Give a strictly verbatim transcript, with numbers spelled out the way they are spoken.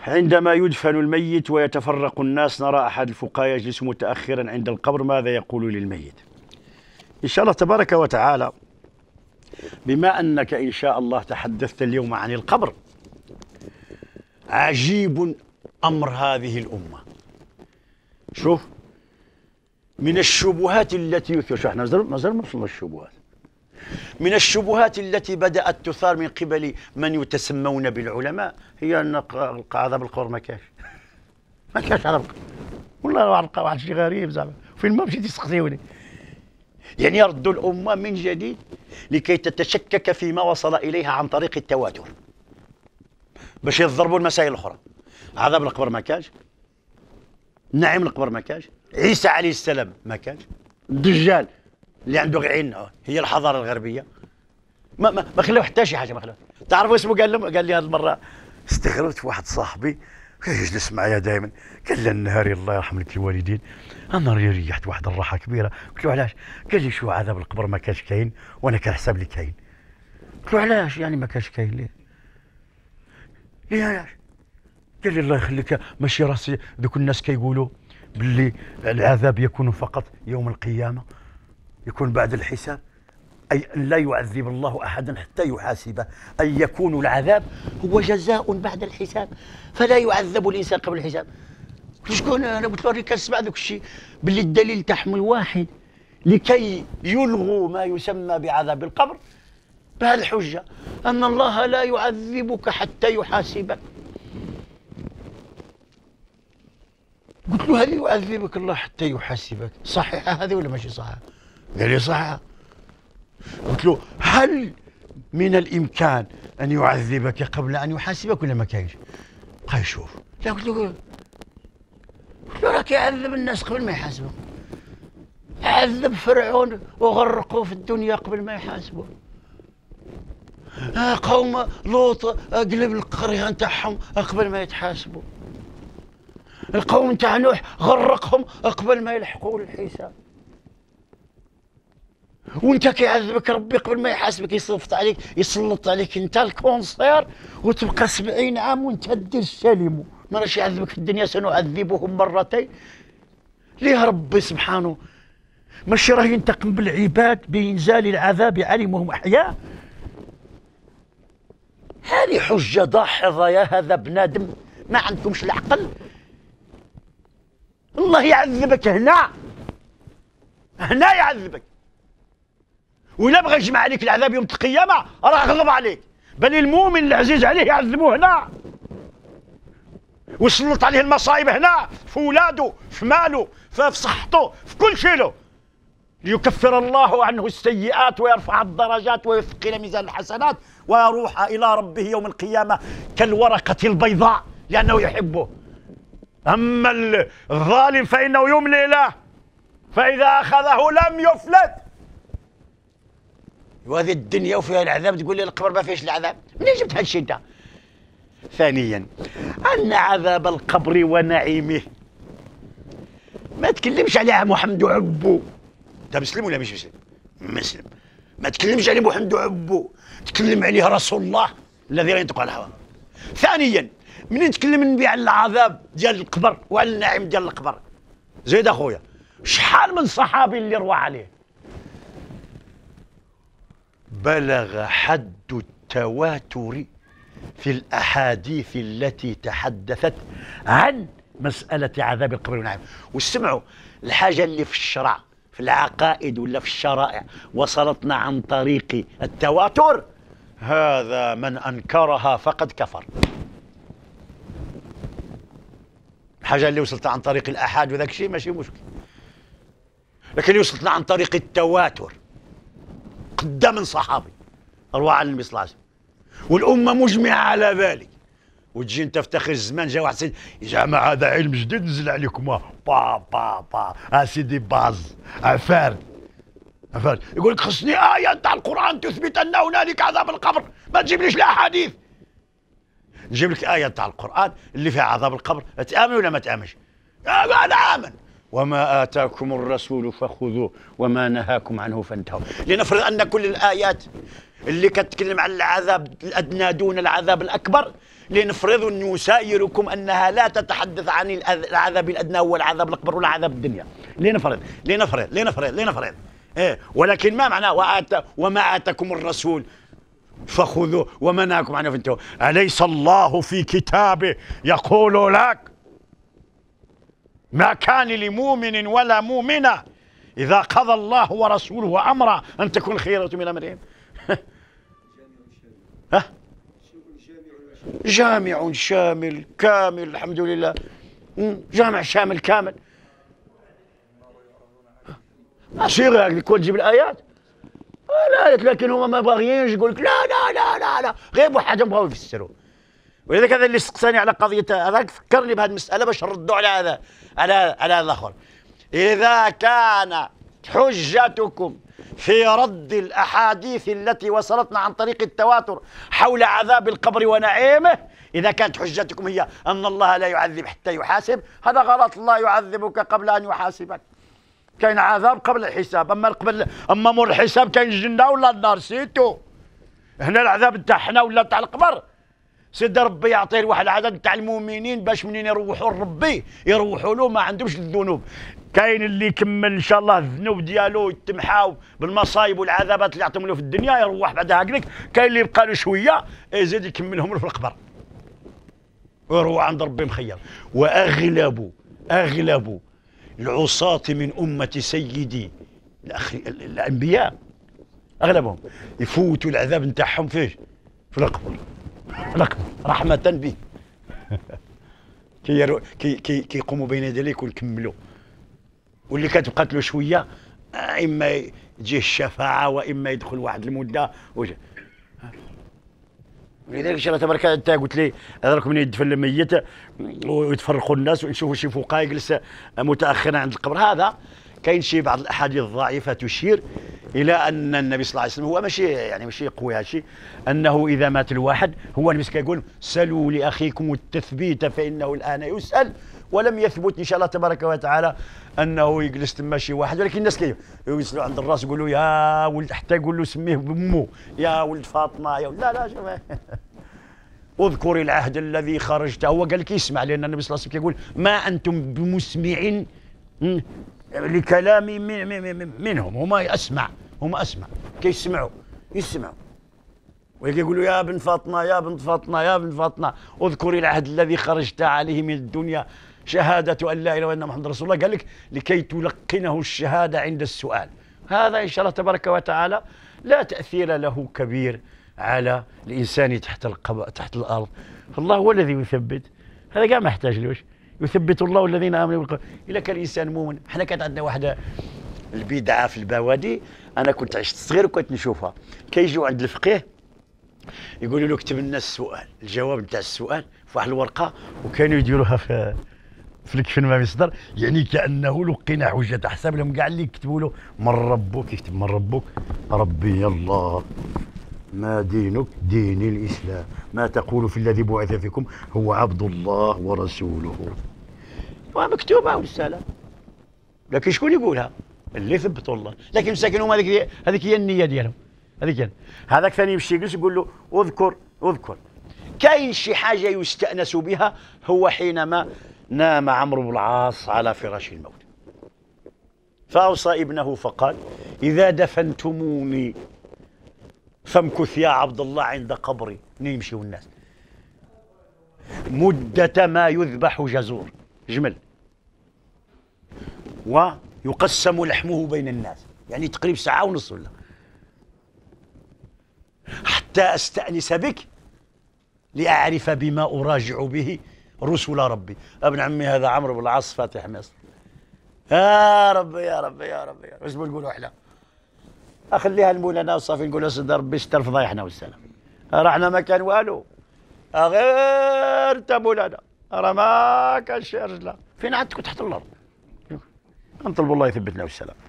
عندما يدفن الميت ويتفرق الناس نرى أحد الفقهاء يجلس متأخرا عند القبر، ماذا يقول للميت؟ إن شاء الله تبارك وتعالى، بما أنك إن شاء الله تحدثت اليوم عن القبر، عجيب أمر هذه الأمة. شوف، من الشبهات التي يثير، شو احنا ما زلنا وصلنا الشبهات، من الشبهات التي بدأت تثار من قبل من يتسمون بالعلماء هي أن عذاب القبر ما كاش. ما كاش عذاب القبر. والله واحد الشيء غريب زعما، فين ما مشيت يسقسيوني. يعني يردوا الأمة من جديد لكي تتشكك فيما وصل إليها عن طريق التواتر، باش يضربوا المسائل الأخرى. عذاب القبر ما كاش، نعيم القبر ما كاش، عيسى عليه السلام ما كاش، الدجال اللي عنده عين هي الحضاره الغربيه، ما ما, ما خلاو حتى شي حاجه، ما خلاو. تعرفوا اسمه؟ قال لهم، قال لي هذه المره استغربت في واحد صاحبي يجلس معايا دائما، قال لي النهاري الله يرحم لك الوالدين، انا ريحت واحد الراحه كبيره. قلت له علاش؟ قال لي شو عذاب القبر ما كانش كاين وانا كنحسب لي كاين. قلت له علاش يعني ما كانش كاين؟ ليه؟ ليه علاش؟ قال لي الله يخليك، ماشي راسي ذوك الناس كيقولوا باللي العذاب يكون فقط يوم القيامه، يكون بعد الحساب، أي أن لا يعذب الله أحدا حتى يحاسبه، أن يكون العذاب هو جزاء بعد الحساب، فلا يعذب الإنسان قبل الحساب. شكون؟ أنا قلت له راني كنسمع ذاك الشيء باللي الدليل تحمل واحد لكي يلغوا ما يسمى بعذاب القبر بهذه الحجة، أن الله لا يعذبك حتى يحاسبك. قلت له هل يعذبك الله حتى يحاسبك صحيحة هذه ولا ماشي صحيحة؟ قال لي صحيحة. قلت له هل من الإمكان أن يعذبك قبل أن يحاسبك ولا ما كاينش؟ بقى يشوف. لا قلت له قلت له راك يعذب الناس قبل ما يحاسبوا، عذب فرعون وغرقوه في الدنيا قبل ما يحاسبوا، آه قوم لوط قلب القرية نتاعهم قبل ما يتحاسبوا، القوم نتاع نوح غرقهم قبل ما يلحقوا الحساب. وانت كيعذبك ربي قبل ما يحاسبك، يصفط عليك، يسلط عليك انت الكونسير وتبقى سبعين عام وانت دير السلم. ما راش يعذبك في الدنيا، سنعذبهم مرتين. ليه ربي سبحانه ماشي راه ينتقم بالعباد بإنزال العذاب عليهم وهم أحياء؟ هذه حجة داحضة يا هذا بنادم، ما عندكمش العقل. الله يعذبك هنا، هنا يعذبك، ولا بغى يجمع عليك العذاب يوم القيامة راه غضب عليك. بل المؤمن العزيز عليه يعذبوه هنا ويسلط عليه المصائب هنا، في ولاده، في ماله، في صحته، في كل شيء له، ليكفر الله عنه السيئات ويرفع الدرجات ويثقل ميزان الحسنات ويروح إلى ربه يوم القيامة كالورقة البيضاء لأنه يحبه. أما الظالم فإنه يملي له فإذا أخذه لم يفلت. وهذه الدنيا وفيها العذاب تقول لي القبر ما فيهش العذاب؟ منين جبت هذا الشيء انت؟ ثانيا، أن عذاب القبر ونعيمه ما تكلمش عليها محمد وعبو. انت مسلم ولا مش مسلم؟ مسلم. ما تكلمش عليه محمد وعبو، تكلم عليه رسول الله الذي لا ينطق عن الهوى. ثانيا، منين تكلم النبي على العذاب ديال القبر وعلى النعيم ديال القبر؟ زيد اخويا، شحال من صحابي اللي روى عليه؟ بلغ حد التواتر في الأحاديث التي تحدثت عن مسألة عذاب القبر والنعيم. واسمعوا، الحاجة اللي في الشرع في العقائد ولا في الشرائع وصلتنا عن طريق التواتر، هذا من أنكرها فقد كفر. الحاجة اللي وصلتنا عن طريق الأحاد وذاك الشيء ماشي مشكل، لكن اللي وصلتنا عن طريق التواتر قدام من صحابي روى عن النبي صلى الله عليه وسلم والأمة مجمعة على ذلك، وتجي انت في اخر الزمان جا واحد سيد يا جماعه هذا علم جديد نزل عليكم با با با اسيدي باز عفار عفار يقول لك خصني آية تاع القرآن تثبت أن هنالك عذاب القبر، ما تجيبليش الأحاديث. نجيب لك آية تاع القرآن اللي فيها عذاب القبر، تآمن ولا ما تآمنش؟ أنا آمن. وما آتاكم الرسول فخذوه وما نهاكم عنه فانتهوا. لنفرض أن كل الآيات اللي كتكلم عن العذاب الأدنى دون العذاب الأكبر لنفرض أن يسائركم أنها لا تتحدث عن العذاب الأدنى هو العذاب الأكبر ولا عذاب الدنيا. لنفرض لنفرض لنفرض لنفرض إيه، ولكن ما معناه وآت وما آتاكم الرسول فخذوه وما نهاكم عنه فانتهوا. أليس الله في كتابه يقول لك ما كان لمؤمن ولا مؤمنة إذا قضى الله ورسوله أمرا أن تكون الخيرة من أمرهم. ها؟ جامع شامل كامل الحمد لله، جامع شامل كامل. صيغة يكون تجيب الآيات الآيات، لكن هما ما باغيينش، يقول لك لا لا لا لا لا غير بوحدهم بغاو يفسروا. ولذلك هذا اللي استقصاني على قضية هذاك، فكرني بهذه المسألة باش نردوا على هذا على على هذا الآخر. إذا كان حجتكم في رد الأحاديث التي وصلتنا عن طريق التواتر حول عذاب القبر ونعيمه، إذا كانت حجتكم هي أن الله لا يعذب حتى يحاسب، هذا غلط. الله يعذبك قبل أن يحاسبك. كاين عذاب قبل الحساب، أما قبل أما مور الحساب كاين الجنة ولا النار سيتو. هنا العذاب نتاعنا ولا تاع القبر، سيدي ربي يعطي واحد العدد تاع المؤمنين باش منين يروحوا لربي يروحوا له ما عندهمش الذنوب. كاين اللي يكمل ان شاء الله الذنوب ديالو يتمحاو بالمصايب والعذابات اللي يعطيهم له في الدنيا يروح بعدها هكذاك. كاين اللي يبقى له شويه يزيد يكملهم له في القبر ويروح عند ربي مخير. واغلب اغلب العصاة من امه سيدي الانبياء اغلبهم يفوتوا العذاب نتاعهم فيه في القبر، القبر رحمه به. كي كي كيقوموا بين يدي الله يكملوا، واللي كتبقى له شويه اما تجيه الشفاعه واما يدخل واحد المده وجه. ولذلك ان شاء الله تبارك انت قلت لي هذاك من يدفن الميت ويتفرقوا الناس ونشوفوا شي فقهاء يجلس متاخرا عند القبر. هذا كاين شي بعض الاحاديث الضعيفه تشير الى ان النبي صلى الله عليه وسلم هو ماشي يعني ماشي قوي هادشي، انه اذا مات الواحد هو النبي كيقول سلوا لاخيكم التثبيت فانه الان يسال. ولم يثبت ان شاء الله تبارك وتعالى انه يجلس تما شي واحد، ولكن الناس كيجلسوا عند الراس يقولوا يا ولد، حتى يقول له سميه بامه يا ولد فاطمه يا ولد. لا لا شوف اذكر العهد الذي خرجت. هو قال لك يسمع، لان النبي صلى الله عليه وسلم يقول ما انتم بمسمع لكلام من منهم، هما اسمع هما اسمع كيسمعوا يسمعوا. ويقولوا يا بن فاطمه يا بن فاطمه يا بن فاطمه اذكر العهد الذي خرجت عليه من الدنيا شهاده ان لا اله الا الله وان محمد رسول الله. قال لك لكي تلقنه الشهاده عند السؤال. هذا ان شاء الله تبارك وتعالى لا تاثير له كبير على الانسان تحت القب... تحت الارض. فالله هو الذي يثبت، هذا كاع ما يحتاج لوش يثبت الله الذين امنوا بالقول. الا كان الانسان مؤمن. حنا كانت عندنا واحده البدعه في البوادي، انا كنت عشت صغير وكنت نشوفها. كيجيو عند الفقيه يقولوا له اكتب لنا السؤال، الجواب نتاع السؤال في واحد الورقه، وكانوا يديروها في في الكفن ما يصدر، يعني كانه لقينا حجه. حسب لهم كاع اللي يكتبوا له من ربك، يكتب من ربك ربي الله، ما دينك دين الاسلام، ما تقول في الذي بعث فيكم هو عبد الله ورسوله. ومكتوبه ورساله، لكن شكون يقولها؟ اللي ثبتوا الله. لكن مساكن هما هذيك هذيك هي النيه ديالهم. هذيك هذاك ثاني يمشي يجلس يقول له اذكر اذكر. كاين شي حاجه يستانس بها، هو حينما نام عمرو بن العاص على فراش الموت فاوصى ابنه فقال اذا دفنتموني فامكث يا عبد الله عند قبري. منين يمشيو الناس؟ مده ما يذبح جزور جمل ويقسم لحمه بين الناس، يعني تقريبا ساعه ونص ولا، حتى استأنس بك لأعرف بما أراجع به رسل ربي. ابن عمي هذا عمرو بن العاص فاتح مصر. يا ربي يا ربي يا ربي واش نقولوا احنا؟ اخليها لمولانا وصافي، نقولوا سيدي ربي ستر فضايحنا والسلام. رحنا ما كان والو، غير تا مولانا راه ما كانش رجله. فين عاد كنت تحت الارض. نطلب الله يثبتنا والسلام.